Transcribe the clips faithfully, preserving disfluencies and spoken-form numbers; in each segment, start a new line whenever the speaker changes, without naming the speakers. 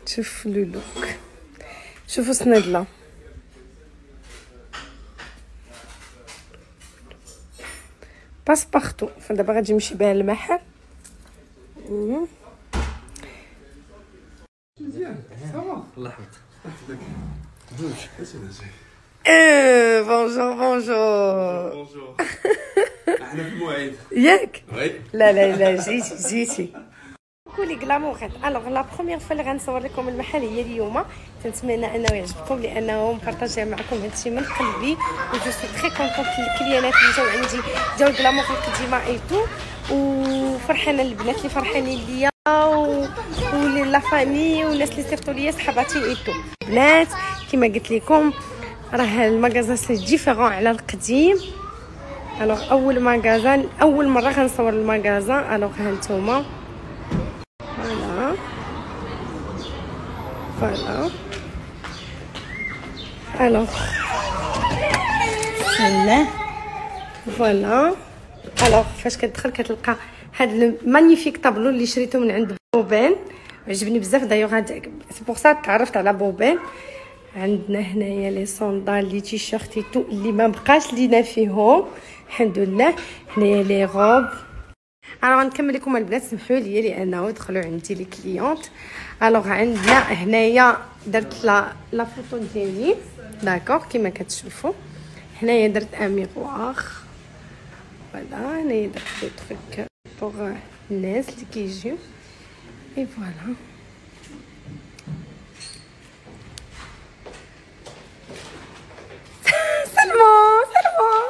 شوف لو لوك، شوفوا سندله باسبارتو. فدابا غادي نمشي بها للمحل.
مزيان صافا الله يحفظك. دوج
اه بونجور بونجور
بونجور. احنا في الموعد
ياك؟
وي.
لا لا لا جيتي جيتي كولي كلاموغات. الوغ لا بروميير فوا اللي غنصور لكم المحل هي اليوم. تنتمنى انه يعجبكم لانه مبارطاجيه معكم هادشي من قلبي، و جو سي تري كونطونط الكليانات اللي جاو عندي جاو كلاموغ القديمه اي تو، وفرحانه البنات اللي فرحانين ليا و لا فامي والناس اللي صيفطوا ليا صحباتي اي تو. بنات كما قلت لكم راه المغازا سي ديفيرون على القديم. الوغ اول مغازا اول مره غنصور المغازا. الوغ ها نتوما فوالا فوالا. الوغ سلا فوالا. الوغ فاش كتدخل كتلقى هاد المانيفيك طابلو اللي شريته من عند بوبين، عجبني بزاف. دايوغ هاد سي بور سا تعرفت على بوبين. عندنا هنايا لي صوندال لي تيشيرت تو اللي ما بقاش لينا فيهم الحمد لله. هنايا لي روب. انا غنكمل لكم البنات، سمحوا لي لانه دخلوا عندي لي كليونط. الوغ عندنا هنايا درت لا لا فوتو ديالي داكوغ كما كتشوفوا. هنايا درت ان ميغوار فوالا. هنايا درت دي تروك بوغ الناس اللي كيجيو اي فوالا. سلمى سلمى.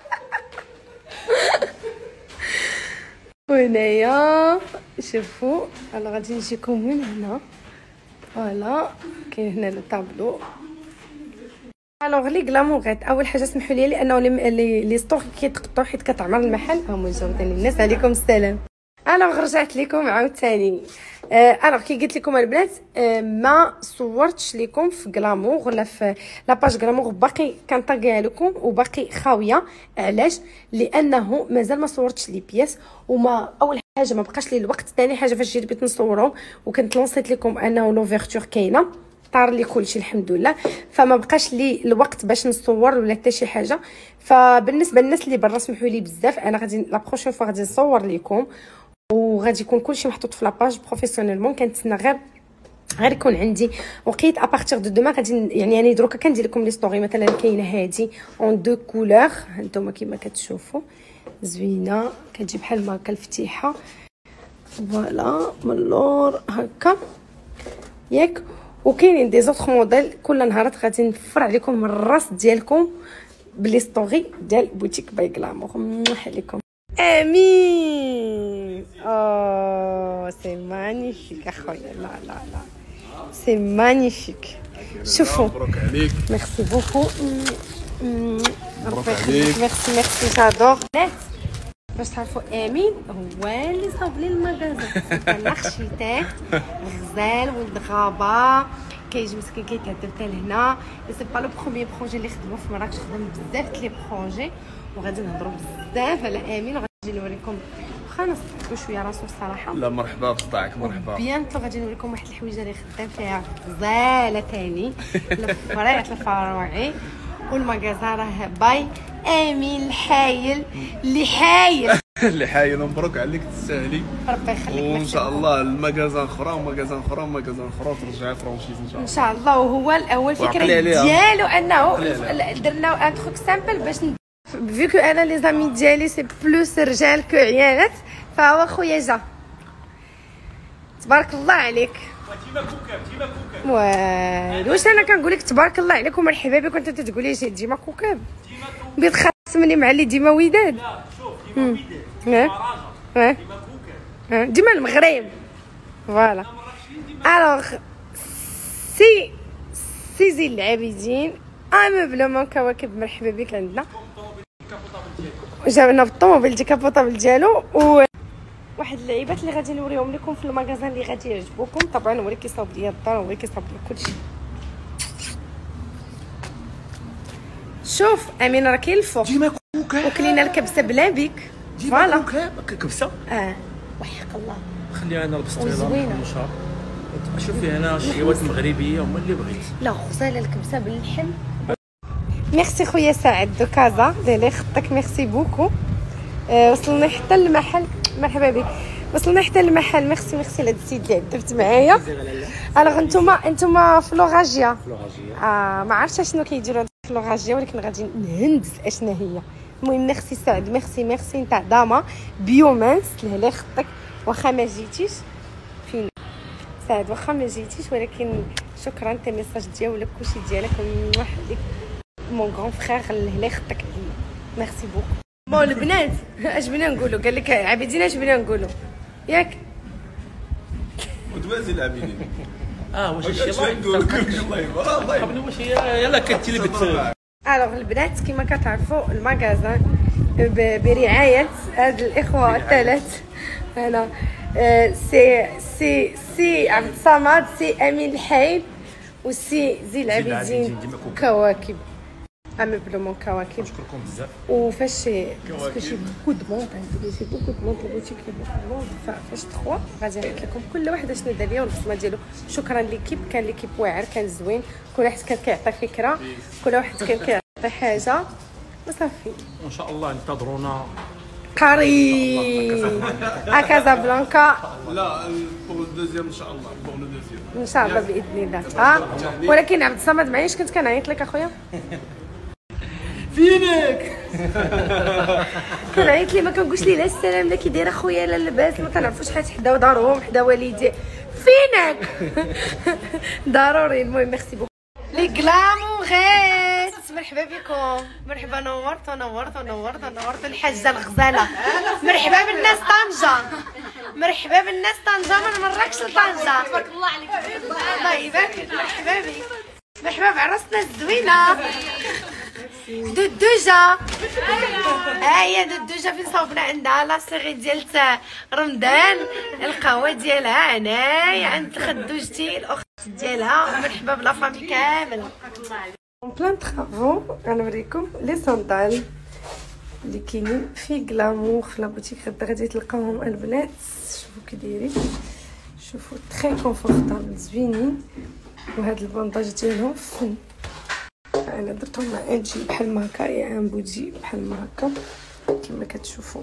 وهنايا شوفوا. انا غادي نجيكم من هنا فوالا. كاين هنا الطابلو. الوغ لي كلاموغات اول حاجه سمحوا لي لانه لي لي ستوري كيتقطعوا حيت كتعمر المحل. ها هما جاو ثاني الناس. عليكم السلام. الوغ رجعت لكم عاوتاني. الوغ كي قلت لكم البنات ما صورتش لكم في كلاموغ ولا في لاباج كلاموغ، باقي كنطاقيها لكم وباقي خاويه. علاش؟ لانه مازال ما صورتش لي بياس، وما اول حاجه ما بقاش لي الوقت. ثاني حاجه فاش جيت بغيت نصورهم وكنت لونسيت لكم انه لوفيرتور كاينه طار لي كلشي الحمد لله، فما بقاش لي الوقت باش نصور ولا حتى شي حاجه. فبالنسبه للناس اللي برا سمحوا لي بزاف. انا غادي لا بروشين فوا غادي نصور لكم وغادي يكون كلشي محطوط في لاباج بروفيسيونيلمون. كنتسنى غير غير يكون عندي وقيت ابارتيغ دو دوما غادي يعني يعني دروكا كندير لكم لي ستوري. مثلا كاينه هادي اون دو كولور هانتوما كما كتشوفوا زوينه، كتجي بحال ما كالفتيحه فوالا من اللور هكا ياك. وكاينين دي زوطخ موديل. كل نهارات غادي نفر عليكم من الراس ديالكم بلي ستوري ديال بوتيك باي كلاموغ. نوح عليكم امين. اوه سي مانيفيك اخويا. لا لا لا سي مانيفيك. شوفوا
مبروك عليك.
ميرسي بوكو.
مبروك عليك.
ميرسي ميرسي جادور. باش تعرفوا امين هو اللي صاوب لي المغازا. الاركتيكت غزال ولد غابه كيجي مسكين كيتعذب حتى لهنا. سي با لو بروميير بروجي اللي خدمو في مراكش. خدم بزاف لي بروجي وغادي نهضروا بزاف على امين. وغادي نوريكم واخا نصحكوا شويه راسو الصراحه.
لا مرحبا بصداعك مرحبا.
بيانتو غادي نوريكم واحد الحويجه اللي خدام فيها غزاله ثاني الفريق الفروعي. والمغازا راه باي امين الحايل اللي حايل
اللي حايل. مبروك عليك تستاهلي
ربي يخليك.
وان شاء الله المغازا اخرى ومغازا اخرى ومغازا اخرى ترجعي فرونشيز ان شاء الله.
ان شاء الله. وهو الاول فكره ديالو انه درنا ان تروك سامبل باش فيو كو انا لي زامي ديالي سي بلوس رجال كو عيالات. فهو خويا جا تبارك الله عليك.
ديما كوكب ديما كوكب.
والو واش انا كنقول لك تبارك الله عليك ومرحبا بك وانت تتقولي شي ديما كوكب.
ديما كوكب.
بغيت تخاصمني مع اللي ديما وداد.
لا شوف ديما وداد
ها
ديما كوكب
ديما المغرب فوالا. الوغ سي سي زين العابدين امبلومون كواكب مرحبا بك عندنا. جابنا بالطوموبيل ديكابوطابل ديالو و واحد اللعيبات اللي غادي نوريهم لكم في المغازان اللي غادي يعجبوكم. طبعا هو اللي كيصاوب ليا الدار وهو اللي كيصاوب لي كلشي. شوف امين راه كاين الفوق
ديما كوكب
وكلينا الكبسه بلا بيك
فوالا. كوكب كبسه
اه وحق الله
خليها انا لبست
وزوينة.
شهر
شوفي هنا الشيوات المغربيه هما اللي بغيت.
لا غزاله الكبسه باللحم. ميرسي خويا سعد دو كازا ديري خطك ميرسي بوكو. أه وصلنا حتى للمحل. مرحبا بك. وصلنا حتى للمحل. ميرسي ميرسي لهاد السيد اللي عدفت معايا. الوغ نتوما نتوما في لوغاجيا. اه ما عرفتش شنو كيديروا في لوغاجيا ولكن غادي نهندس اشنا هي. المهم ميرسي سعد ميرسي ميرسي نتاع داما بيومانس لهلا خطك واخا ما جيتيش فين سعد واخا ما جيتيش ولكن شكرا انت ميساج ديالك كلشي ديالك وحدك مون غون فخير لهلا خطك عليا ميرسي بوكو. بون البنات اش بغينا نقولوا قال لك عبيدين اش بغينا نقولوا ياك
ودوازي العبيدين
اه واش شي
الله نقول لك الله يبارك الله
قبل واش هي يلاه كنتي اللي بت
الوغ البنات كما كتعرفوا المغازان برعايه هاد الاخوه الثلاث انا سي سي سي عبد الصمد سي امين الحي وسي زي العابدين كواكب عم بلومون كواكب.
نشكركم بزاف.
وفاش باسكو شي بوكو دو موند عندي شي بوكو دو موند البوتيك لي بوكو دو موند فاش تخوا غادي نحط لكم كل واحد شنو دار ليا والبصمه ديالو. شكرا ليكيب كان ليكيب واعر كان زوين كل واحد كان كيعطي فكره كل واحد كان كيعطي حاجه وصافي.
وان شاء الله انتظرونا
قريب ا كازابلانكا.
لا بور الدوزيام ان شاء الله بور لو دوزيام
ان شاء الله باذن الله. ها ولكن عبد الصمد معيش كنت كنعيط لك اخويا
فينك
كنعيط لي ما كنقولش لي لا السلام لا كي داير اخويا لا لاباس ما كنعرفوش حيت حدا دارهم حدا والدي فينك ضروري. المهم ميرسي بوكو لي كلاموغيت مرحبا بكم مرحبا نورتوا نورتوا نورتوا نورتوا الحاجه الغزاله. مرحبا بالناس طنجه مرحبا بالناس طنجه من مراكش لطنجه تبارك الله عليك الله يبارك. مرحبا بك مرحبا بعرسنا الزوينه دودوجه. هاهي دودوجه فين صوبنا عندها لاصيغي ديال رمضان القهوه ديالها هنايا عند خدوجتي الاخت ديالها. مرحبا بلا فامي كامله. بلان طرافو غنوريكم لي صندال اللي كاينين في كلامور في لابوتيك غدا غادي تلقاوهم البنات. شوفوا كي دايرين شوفوا تري كونفورطابل زوينين وهاد البونداج ديالهم فن. انا درتهم مع انجي بحال ما هكا يا ان بودي بحال ما هكا كما كتشوفوا.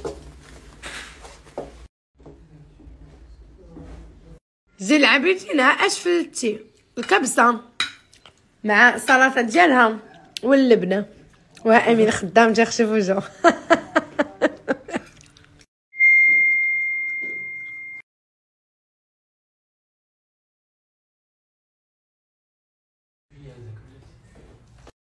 زي العبيدين ها اش فلتي الكبسه مع السلطه ديالها واللبنه وها امين خدام جا خشف وجهه